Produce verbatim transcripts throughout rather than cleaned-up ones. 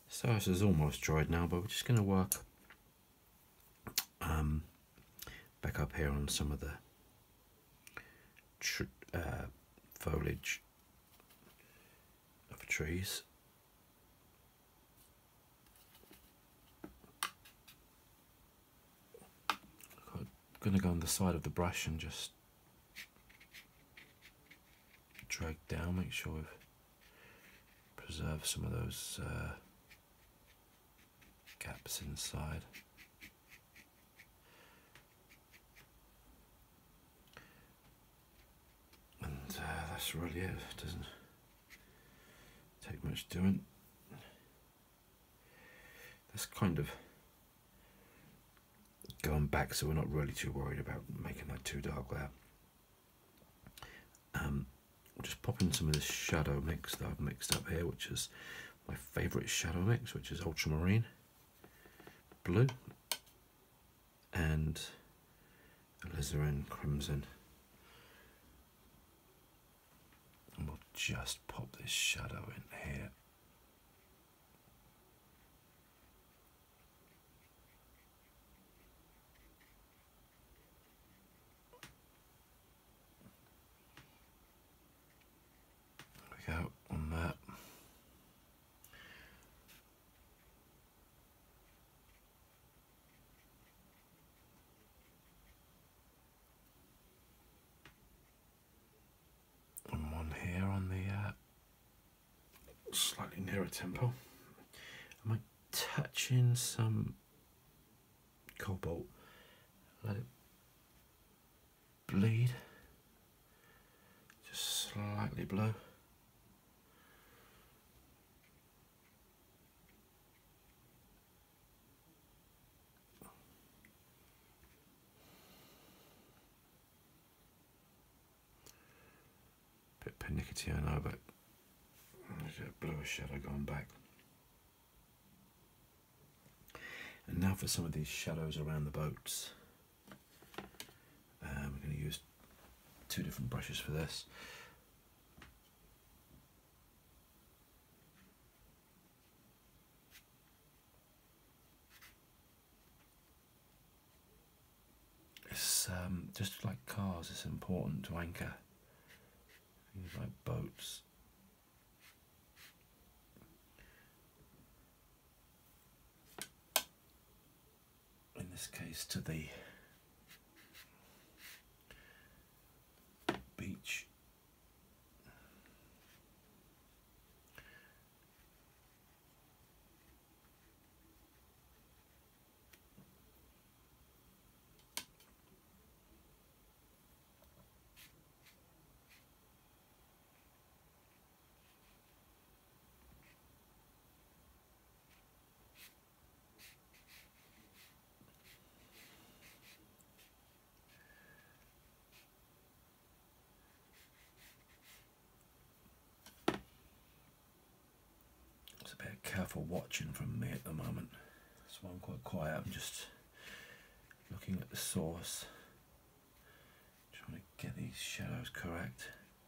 So this is almost dried now, but we're just going to work um, back up here on some of the tr uh, foliage of trees. I'm going to go on the side of the brush and just drag down, make sure we've preserved some of those uh, gaps inside. And uh, that's really it. It doesn't take much doing. That's kind of going back, so we're not really too worried about making that too dark there. Um, I'll just pop in some of this shadow mix that I've mixed up here, which is my favourite shadow mix, which is ultramarine blue and alizarin crimson. And we'll just pop this shadow in here. There we go on that. And one here on the uh, slightly nearer temple. I might touch in some cobalt, let it bleed, just slightly blue. Bit pernickety, I know, but there's a bluish shadow going back. And now for some of these shadows around the boats. Um, we're going to use two different brushes for this. It's um, just like cars, it's important to anchor things like boats. In this case, to the beach. It's a bit careful watching from me at the moment. That's why I'm quite quiet. I'm just looking at the source, trying to get these shadows correct.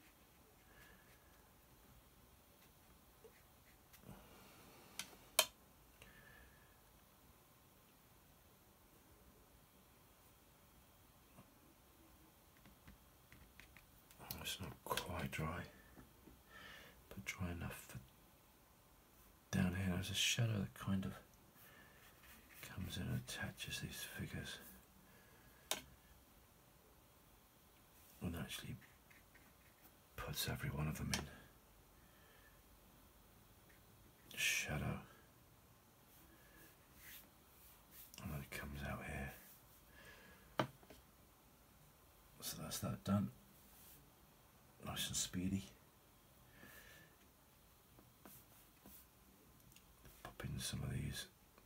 It's not quite dry, but dry enough for down here. There's a shadow that kind of comes in and attaches these figures and actually puts every one of them in shadow, and then it comes out here. So that's that done. Nice and speedy. Pop in some of these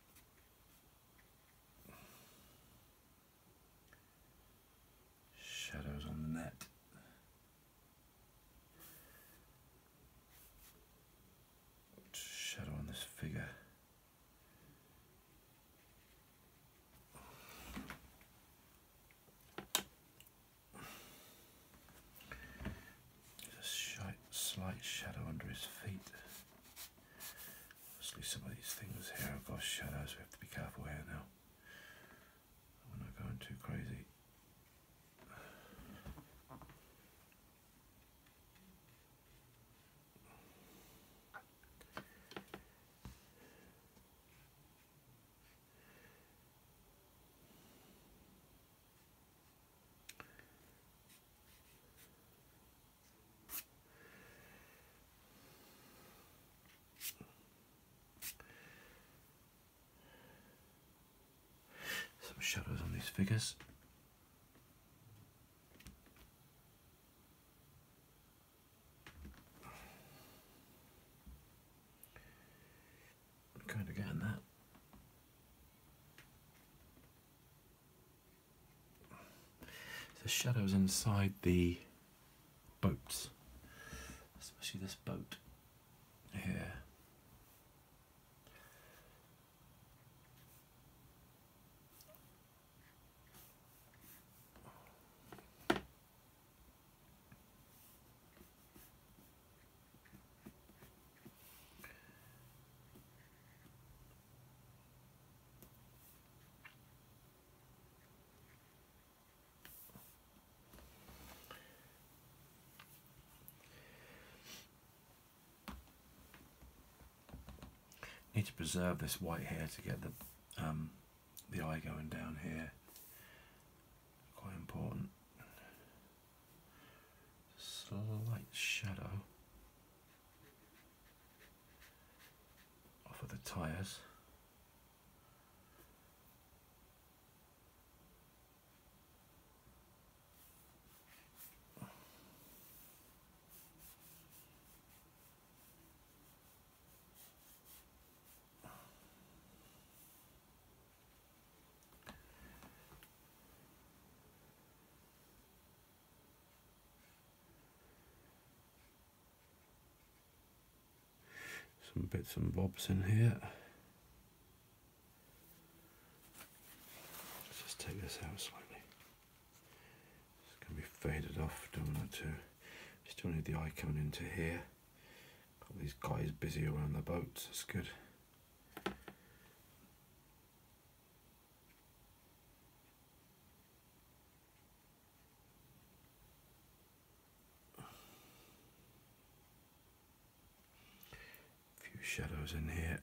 shadows on the net. Shadow on this figure. Slight shadow under his feet. Obviously some of these things figures. I'm kind of getting that. The shadows inside the boats, especially this boat here. Need to preserve this white hair to get the um, the eye going down here. Quite important. Slight shadow off of the tyres. Some bits and bobs in here. Let's just take this out slightly. It's going to be faded off, don't want it to. Still need the eye coming into here. Got these guys busy around the boats, that's good. Shadows in here.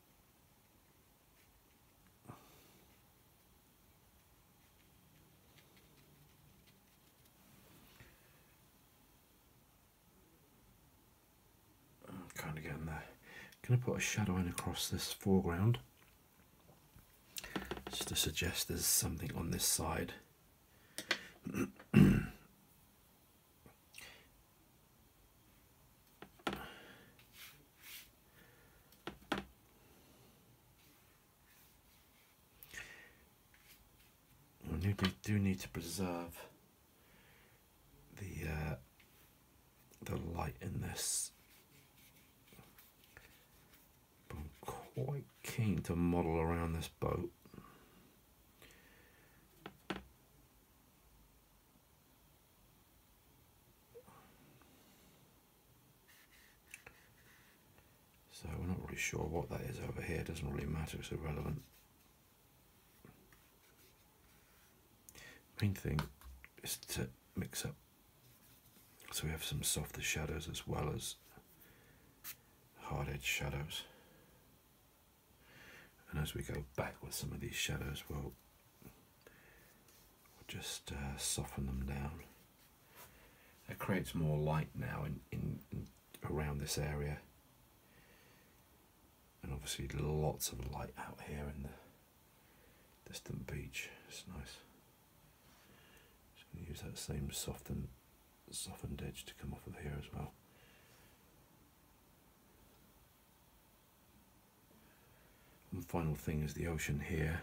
I'm kind of getting there. Going to put a shadow in across this foreground, just to suggest there's something on this side. We do need to preserve the uh, the light in this, but I'm quite keen to model around this boat. So we're not really sure what that is over here. It doesn't really matter, it's irrelevant. Main thing is to mix up so we have some softer shadows as well as hard edge shadows, and as we go back with some of these shadows we'll, we'll just uh, soften them down. It creates more light now in, in, in around this area, and obviously lots of light out here in the distant beach. It's nice. Use that same softened, softened edge to come off of here as well. And the final thing is the ocean here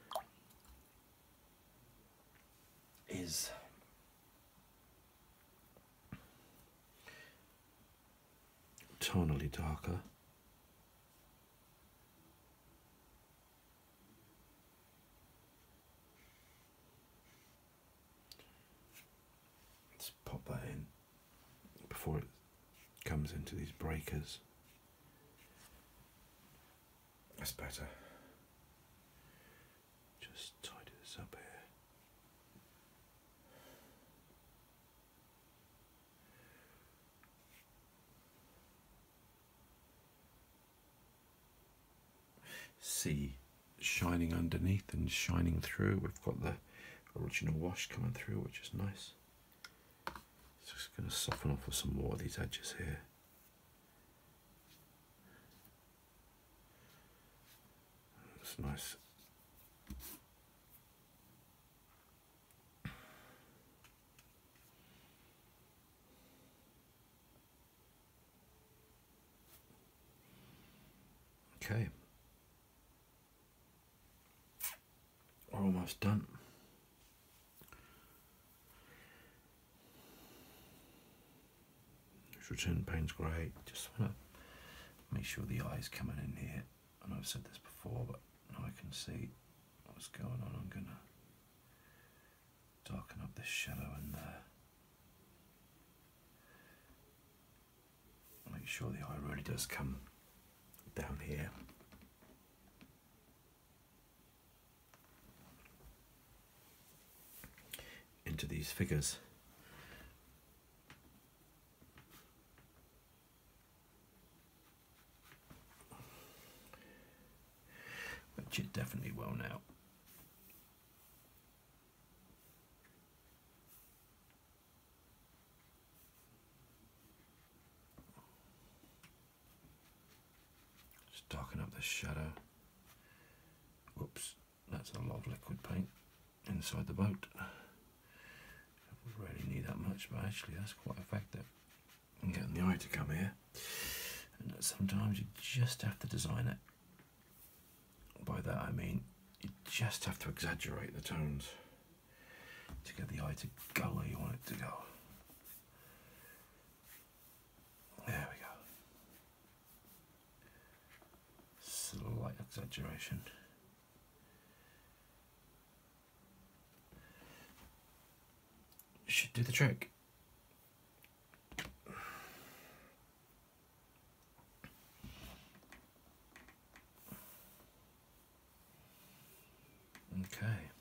is tonally darker. Pop that in before it comes into these breakers. That's better. Just tidy this up here. See shining underneath and shining through. We've got the original wash coming through, which is nice. Just going to soften off with some more of these edges here. That's nice. Okay. We're almost done. Return paint's great. Just want to make sure the eye's coming in here. I know I've said this before, but now I can see what's going on. I'm going to darken up this shadow in there. Make sure the eye really does come down here. Into these figures. Which it definitely will now. Just darken up the shadow. Whoops, that's a lot of liquid paint inside the boat. Don't really need that much, but actually that's quite effective. I'm getting the eye to come here. And sometimes you just have to design it. By that I mean you just have to exaggerate the tones to get the eye to go where you want it to go. There we go. Slight exaggeration. Should do the trick. Okay.